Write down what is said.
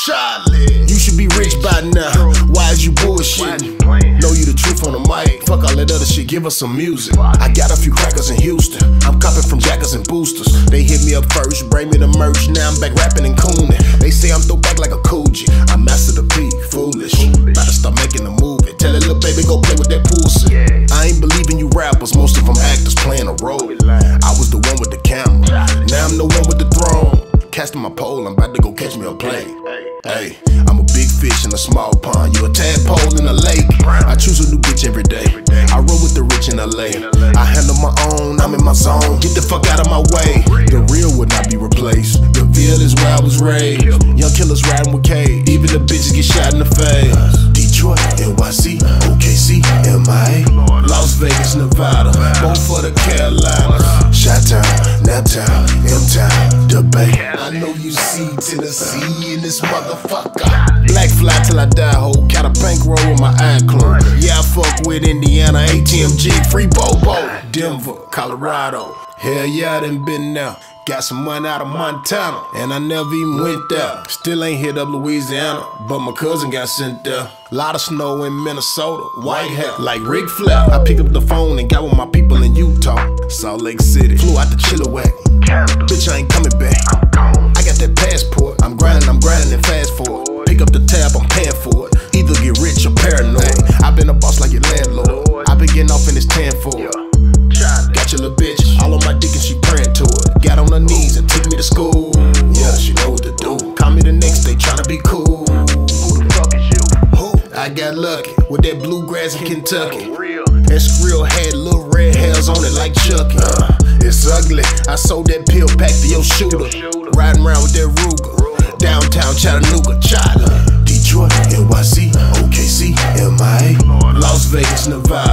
Charlie, you should be rich by now. Why is you bullshitting? Know you the truth on the mic. Fuck all that other shit, give us some music. I got a few crackers in Houston. I'm copping from Jackers and Boosters. They hit me up first, bring me the merch. Now I'm back rapping and cooning. They say I'm throwback like a Coogee. I master the beat, foolish. Better start making a movie. Tell that little baby go play with that pussy. I ain't believing you rappers, most of them actors playing a role. I was the one with the camera, now I'm the one with the throne. Casting my pole, I'm about to go catch me a play. Hey, I'm a big fish in a small pond. You a tadpole in a lake. I choose a new bitch every day. I roll with the rich in LA. I handle my own, I'm in my zone. Get the fuck out of my way. The real would not be replaced. The Ville is where I was raised. Young killers riding with K. Even the bitches get shot in the face. Detroit, NYC, OKC, MIA, Las Vegas, Nevada, both for the Carolinas. Chi-Town, Naptown, M-Town, the Bay. I know you see Tennessee in this motherfucker. Black fly till I die, ho. Got a bankroll with my eye closed. Yeah, I fuck with Indiana, ATMG, free Bobo. Denver, Colorado. Hell yeah, I done been there. Got some money out of Montana, and I never even went there. Still ain't hit up Louisiana, but my cousin got sent there. Lot of snow in Minnesota, white hat like Ric Flair. I picked up the phone and got with my people in Utah, Salt Lake City. Flew out to Chilliwack, bitch I ain't coming back. I got that passport, I'm grinding and fast forward. Pick up the tab, I'm paying for it. Either get rich or paranoid. I been a boss like your landlord. I been getting off in this tan for it. Got your little bitch, all on my dick and she praying to it. Got on her knees and took me to school. Yeah, she know what to do. Call me the next day tryna be cool. Who the fuck is you? Who? I got lucky with that bluegrass in Kentucky. And Skrill had little red hairs on it like Chucky. It's ugly. I sold that pill pack to your shooter. Riding around with that Ruger. Downtown Chattanooga, Charlie. Detroit, NYC, OKC, MIA, Las Vegas, Nevada.